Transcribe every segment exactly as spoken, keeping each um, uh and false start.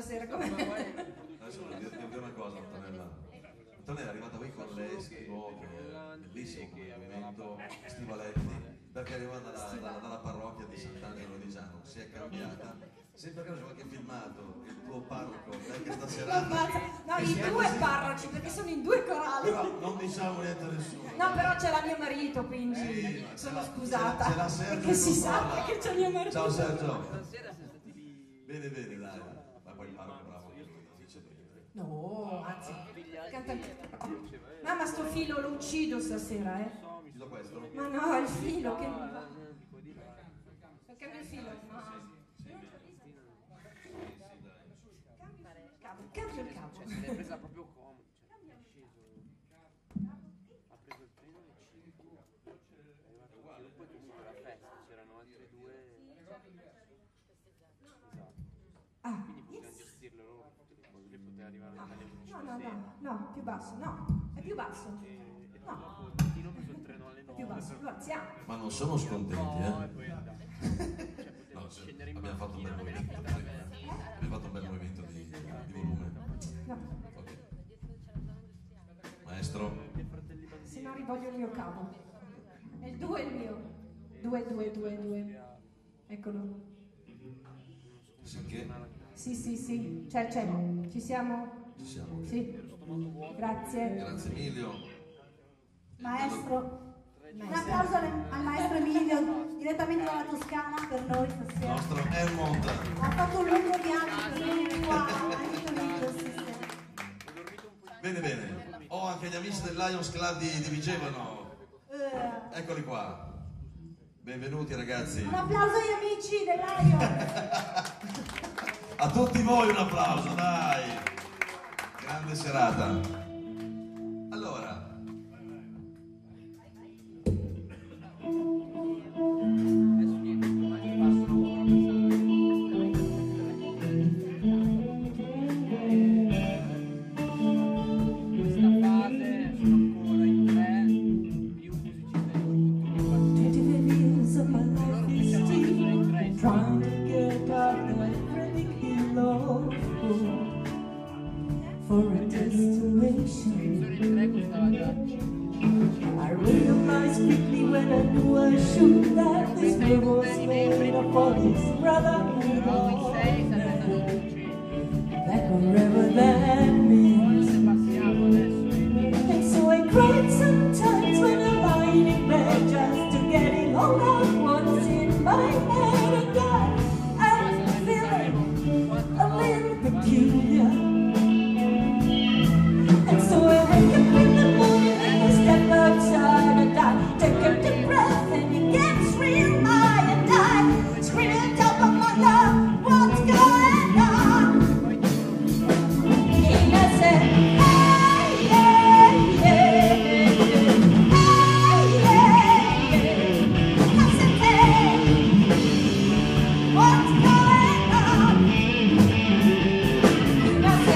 stasera, come? Adesso devo dire una cosa, Antonella. Antonella è arrivata qui con l'Eschivo, che è bellissimo come movimento, Stivaletti, perché arriva dalla, dalla, dalla parrocchia di Sant'Angelo di Giano, si è cambiata. Sempre che c'è qualche filmato, il tuo parroco, lei che stasera... No, i due parroci, perché sono in due corali. Però non diciamo niente a nessuno. No, però c'è la mio marito, quindi sì, sono la, scusata. C'è la Sergio. Che si sappia che c'è mio marito. Ciao Sergio. Stasera siamo stati lì. Bene, bene, dai. Ma poi il parroco bravo, io non dice niente. No, anzi, canta... Mamma, sto filo lo uccido stasera, eh. Uccido questo? Ma no, il filo che... Perché il filo? No. Cambio il cavo. Cioè, se l'è presa proprio comodo, cioè, è sceso, ha preso il treno alle cinque, è arrivato qui, poi comunque la festa, c'erano altre due, esatto, Ah, quindi potevano yes. gestirle loro tutte le cose, lei poteva arrivare No, dalle undici no, di no, sera, no, no, più basso, no, è più basso. e, e No. dopo il mattino ho preso il treno alle È nove, più basso, lo alziamo. Ma non sono scontenti, no, e eh? poi andiamo, cioè poteva No, scendere in abbiamo fatto un bel macchina, movimento. Abbiamo fatto un bel movimento di, di volume. No, Ok. Maestro? se no rivoglio il mio cavo. È il due il mio. Due, due, due, due. Eccolo. Sì che? Sì, sì, sì. C'è, c'è. Ci siamo? Ci siamo. Sì. Grazie. Grazie Emilio. Maestro, un applauso al, al maestro Emilio, direttamente dalla Toscana per noi Il stasera. nostro Elmont. Ha fatto un lungo viaggio per venire qua, è molto lindo stasera. Bene, bene. Ho anche gli amici del Lions Club di, di Vigevano. Eh, Eccoli qua. Benvenuti ragazzi. un applauso agli amici dell'Aio. A tutti voi un applauso, dai. Grande serata. Allora. Trying to get out everything below for a destination. I realized quickly when I knew I should that this world was made up for this brotherhood of that wherever that means. And so I cried sometimes when I'm lying in bed just to get it all out once in my head. A little peculiar, and so I wake up in the morning and I step outside and I take a deep breath and it gets real high and I scream on top of my love, what's going on? And I said, hey, hey, hey, hey, hey, hey. I said, hey, what's going on? That's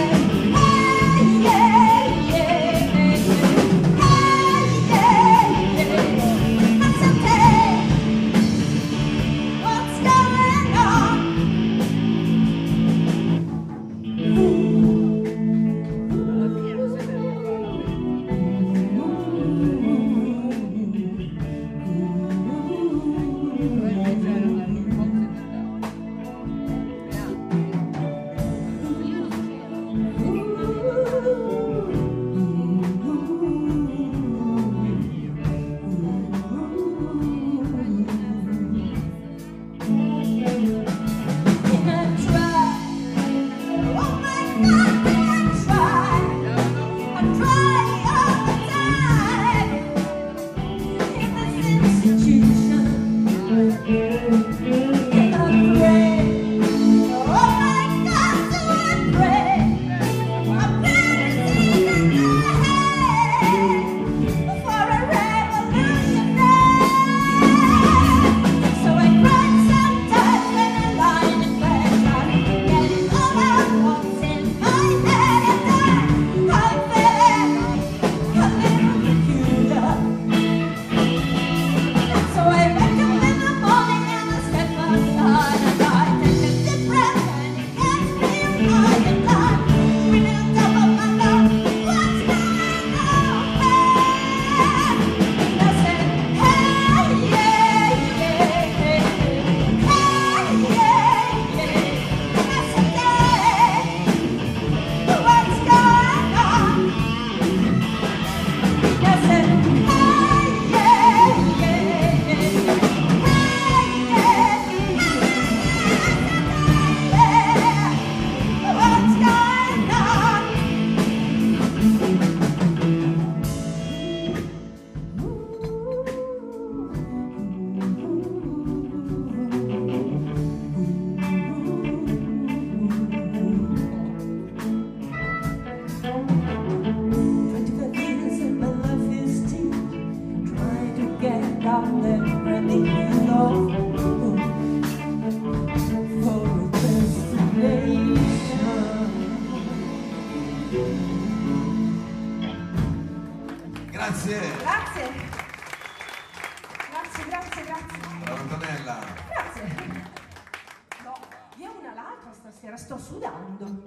Grazie. Grazie. Grazie, grazie, grazie. Brava Antonella. Grazie. No, io una l'altra stasera, sto sudando.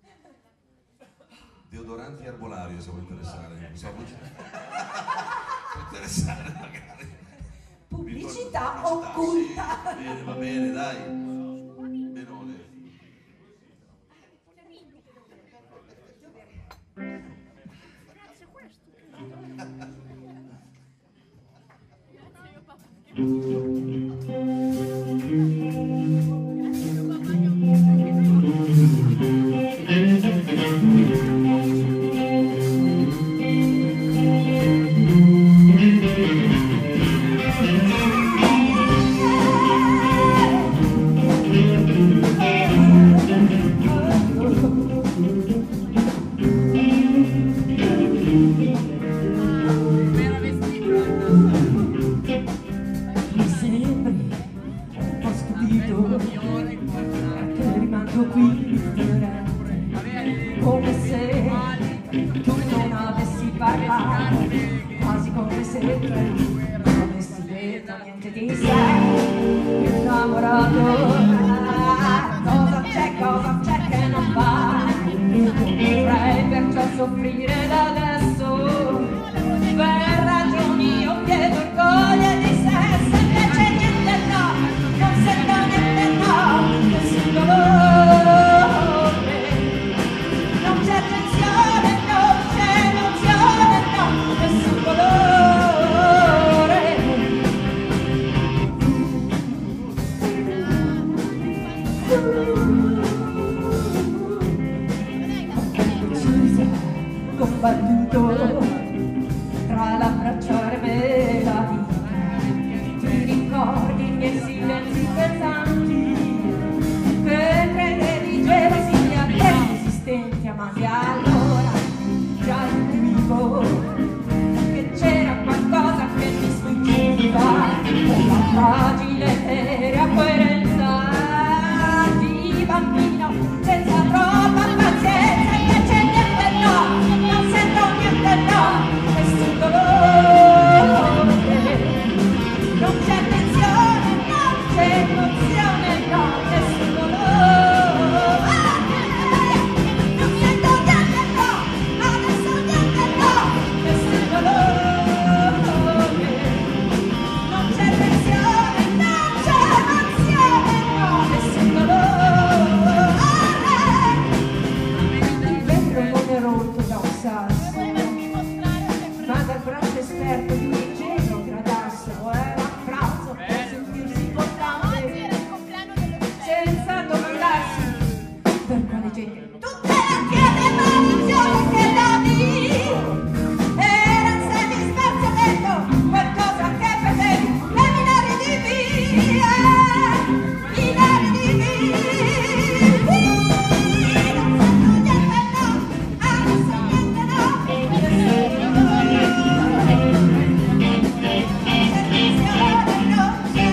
Deodoranti erbolario, se vuoi interessare. Non so, può interessare magari. Pubblicità Pubblicità, occulta. Sì. Bene, va bene, dai. Benone.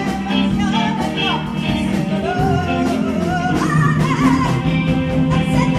Senza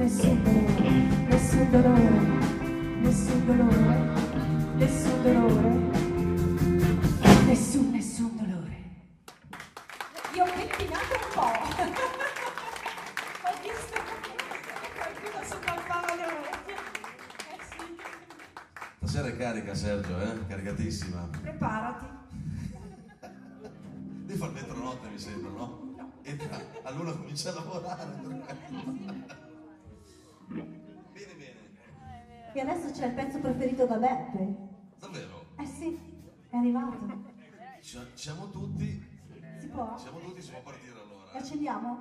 nessun dolore, nessun dolore, nessun dolore, nessun dolore, nessun, nessun dolore. Io ho pettinato un po'. Ho visto che qualcuno si palpava le orecchie. Eh sì. Stasera è carica, Sergio, eh? Caricatissima. Preparati. Devi far metronotte, mi sembra, no? Entra, allora comincia a lavorare. Bene, bene. E adesso c'è il pezzo preferito da Beppe. Davvero? Eh sì, è arrivato. Ci- Siamo tutti, Si può? siamo tutti, si può partire allora. Accendiamo?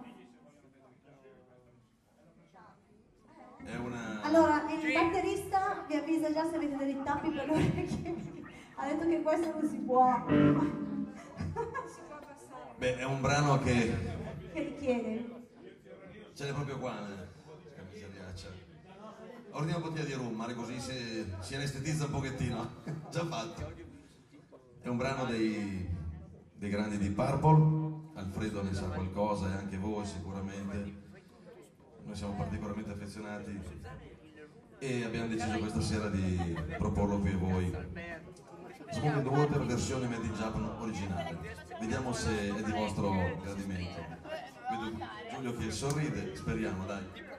È una... Allora, il batterista vi avvisa già se avete dei tappi per le orecchie. Ha detto che questo non si può. Beh, è un brano che... Che richiede? Ce l'è proprio qua, eh? Che miseriaccia. Ordina una bottiglia di rum, male così si, si anestetizza un pochettino. Già fatto. È un brano dei, dei grandi di Purple. Alfredo ne sa qualcosa e anche voi sicuramente. Noi siamo particolarmente affezionati e abbiamo deciso questa sera di proporlo qui a voi. Smoking the Water versione Made in Japan originale. Vediamo se è di vostro gradimento. Vedo Giulio che sorride, speriamo, dai.